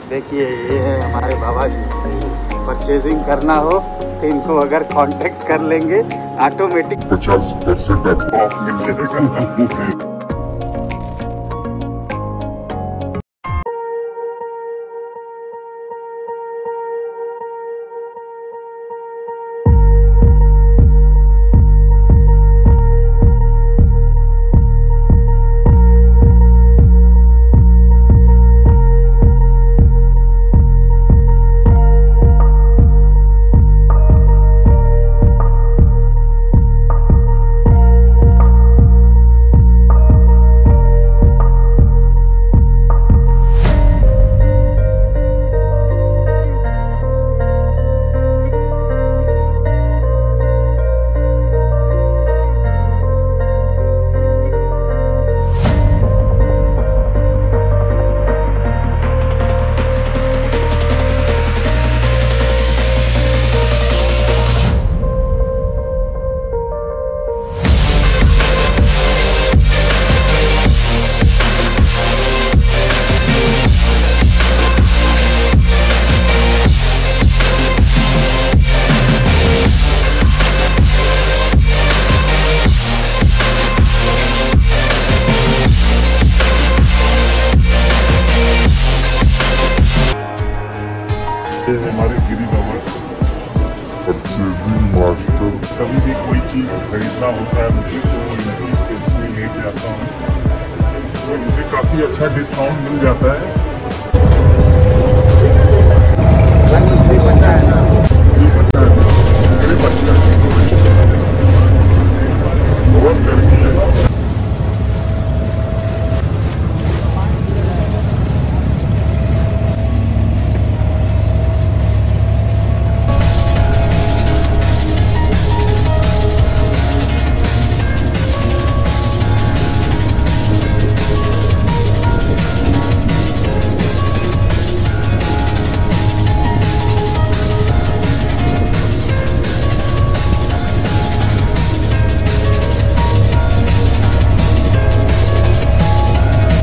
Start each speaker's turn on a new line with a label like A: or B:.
A: देखिए ये है हमारे बाबा जी। परचेजिंग करना हो तो इनको अगर कांटेक्ट कर लेंगे ऑटोमेटिक
B: 50% ऑफ मिल जाएगा। हमारे गिरी बाबा परचेजिंग मास्टर। कभी भी कोई चीज़ खरीदना होता है मुझे तो यहीं पे लेके आता हूँ, तो मुझे काफ़ी अच्छा डिस्काउंट मिल जाता है।